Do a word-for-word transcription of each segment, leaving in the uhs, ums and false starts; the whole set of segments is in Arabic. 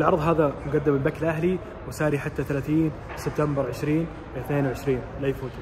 العرض هذا مقدم البك الاهلي وساري حتى ثلاثين سبتمبر ألفين واثنين وعشرين، لا يفوتك.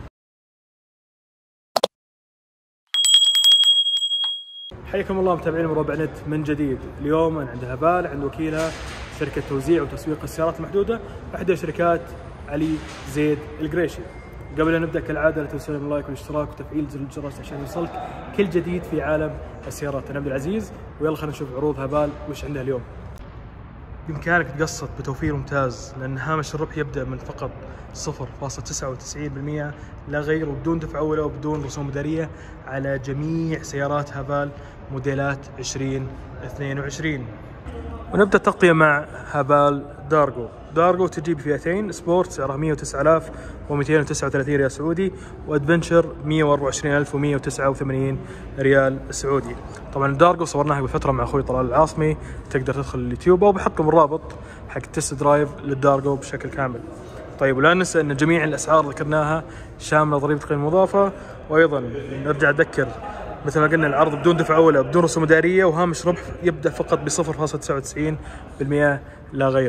حياكم الله متابعين مربع نت من جديد. اليوم انا عند هبال، عند وكيلها شركه توزيع وتسويق السيارات المحدوده، احدى شركات علي زيد القريشي. قبل ان نبدا كالعاده لا تنسون اللايك والاشتراك وتفعيل زر الجرس عشان يوصلك كل جديد في عالم السيارات. انا عبد العزيز، ويلا خلينا نشوف عروض هبال وش عندها اليوم. بإمكانك تقسط بتوفير ممتاز، لأن هامش الربح يبدأ من فقط صفر فاصلة تسعة وتسعين بالمئة لا غير، وبدون دفع أولى وبدون رسوم إدارية على جميع سيارات هبال موديلات ألفين واثنين وعشرين. ونبدأ التغطية مع هبال دارجو. دارجو تجي بفئتين، سبورت سعرها مئة وتسعة آلاف ومئتين وتسعة وثلاثين ريال سعودي، وادفنشر مئة وأربعة وعشرين ألف ومئة وتسعة وثمانين ريال سعودي. طبعا الدارجو صورناها بفترة مع اخوي طلال العاصمي، تقدر تدخل اليوتيوب او بحطكم الرابط حق تست درايف للدارجو بشكل كامل. طيب ولا ننسى ان جميع الاسعار ذكرناها شامله ضريبه القيمه المضافه، وايضا نرجع نذكر مثل ما قلنا العرض بدون دفع اولى بدون رسوم اداريه، وهامش ربح يبدا فقط ب صفر فاصلة تسعة وتسعين بالمئة لا غير.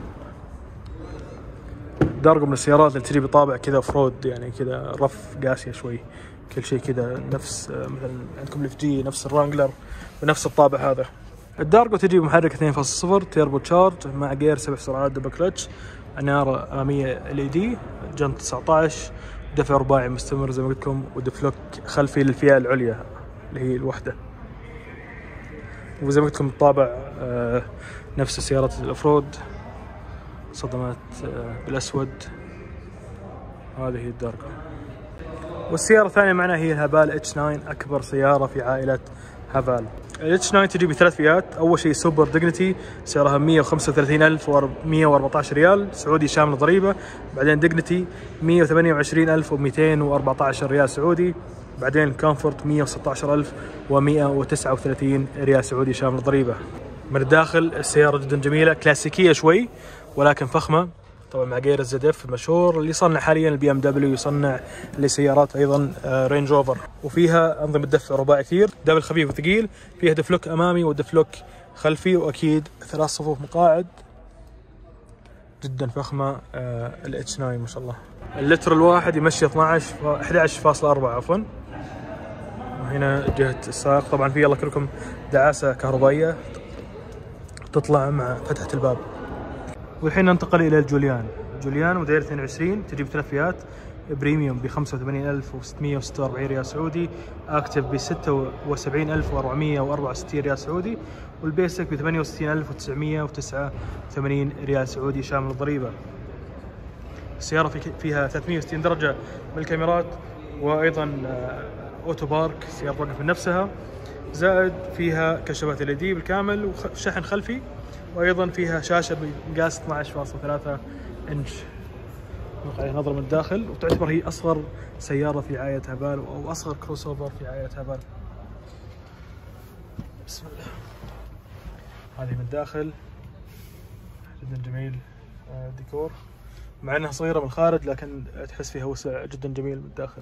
دارجو من السيارات اللي تجي بطابع كذا فرود، يعني كذا رف قاسيه شوي، كل شيء كذا نفس مثلا عندكم الاف جي نفس الرانجلر بنفس الطابع هذا. الدارجو تجي بمحرك اثنين فاصلة صفر تيربو تشارج مع جير سبع سرعات دبل كلتش، اناره اماميه ال اي دي، جنط تسعة عشر، دفع رباعي مستمر زي ما قلت لكم، ودفلوك خلفي للفئه العليا اللي هي الوحده. وزي ما قلت لكم الطابع آه نفس السيارات الافرود، صدمات آه بالاسود. هذه هي الدارجو. والسيارة الثانية معنا هي الهبال اتش تسعة، أكبر سيارة في عائلة هبال. الاتش تسعة تجي بثلاث فئات، أول شيء سوبر ديجنتي سعرها مئة وخمسة وثلاثين ألف ومئة وأربعة عشر ريال سعودي شامل ضريبة، بعدين ديجنتي مئة وثمانية وعشرين ألف ومئتين وأربعة عشر ريال سعودي، بعدين كومفورت مئة وستة عشر ألف ومئة وتسعة وثلاثين ريال سعودي شامل ضريبة. من الداخل السيارة جدا جميلة، كلاسيكية شوي ولكن فخمة، طبعا مع غير الزد اف المشهور اللي يصنع حاليا البي ام دبليو، يصنع لسيارات ايضا رينج روفر. وفيها انظمه دفع رباعي كثير، دبل خفيف وثقيل، فيها دفلوك امامي ودفلوك خلفي، واكيد ثلاث صفوف مقاعد. جدا فخمه الاتش تسعة ما شاء الله. اللتر الواحد يمشي اثناعش احد عشر فاصلة أربعة عفوا. وهنا جهه السائق طبعا في الله يكرمكم دعاسه كهربائيه تطلع مع فتحه الباب. والحين ننتقل الى الجوليان. جوليان موديل اثنين وعشرين تجي بثلاث فئات، بريميوم ب خمسة وثمانين ألف وستمئة وستة وأربعين ريال سعودي، اكتف ب ستة وسبعين ألف وأربعمئة وأربعة وستين ريال سعودي، والبيسك ب ثمانية وستين ألف وتسعمئة وتسعة وثمانين ريال سعودي شامل الضريبه. السياره فيها ثلاثمئة وستين درجه من الكاميرات، وايضا اوتو بارك، سياره توقف من نفسها، زائد فيها كشافات ال اي دي بالكامل وشحن خلفي، وايضا فيها شاشه بمقاس اثناعش فاصلة ثلاثة انش نقع نظره من الداخل، وتعتبر هي اصغر سياره في عائله هبال او اصغر كروس اوفر في عائله هبال. بسم الله. هذه من الداخل جدا جميل ديكور، مع انها صغيره من الخارج لكن تحس فيها وسع جدا جميل من الداخل.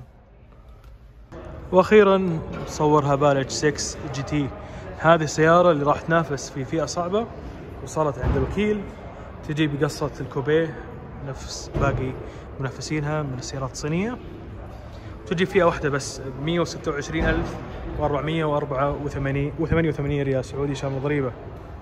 واخيرا صور هبال اتش ستة جي تي، هذه السياره اللي راح تنافس في فئه صعبه وصلت عند الوكيل، تجي بقصة الكوبيه نفس باقي منافسينها من السيارات الصينية، تجي فئة واحدة بس ب مئة وستة وعشرين ألف وأربعمئة وأربعة وثمانين ريال سعودي شامل ضريبة.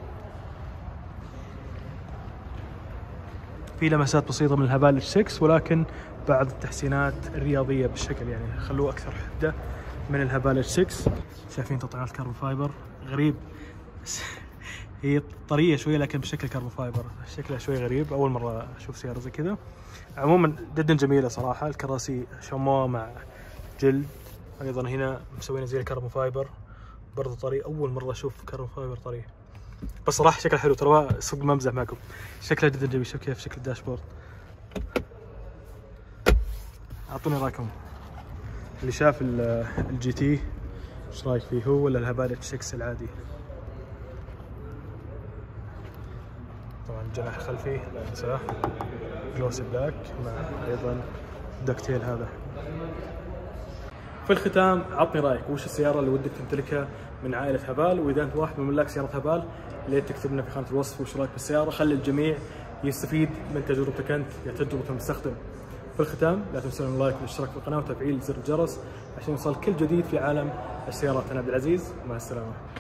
في لمسات بسيطة من الهبال اتش ستة، ولكن بعض التحسينات الرياضية بالشكل، يعني خلوه أكثر حدة من الهبال اتش ستة. شايفين تطعيمات كاربون فايبر غريب، هي طريه شويه لكن بشكل كاربون فايبر، شكلها شوي غريب، اول مره اشوف سياره زي كذا. عموما جدا جميله صراحه، الكراسي شموع مع جلد، ايضا هنا مسوينا زي الكاربون فايبر برضه طري، اول مره اشوف كاربون فايبر طري، بس صراحه شكلها حلو، ترى صدق ما امزح معكم، شكلها جدا جميل. شوف كيف شكل الداشبورد، اعطوني رايكم اللي شاف الجي تي ايش رايك فيه، هو ولا الهبال اتش ستة العادي؟ طبعا الجناح الخلفي لا ننساه جلوس بلاك مع ايضا الدكتيل هذا. في الختام عطني رايك، وش السياره اللي ودك تمتلكها من عائله هبال؟ واذا انت واحد من ملاك سياره هبال ليه تكتب لنا في خانه الوصف وش رايك بالسياره، خلي الجميع يستفيد من تجربتك انت يا تجربه المستخدم. في الختام لا تنسون اللايك والاشتراك في القناه وتفعيل زر الجرس عشان يوصل كل جديد في عالم السيارات. انا عبد العزيز، مع السلامه.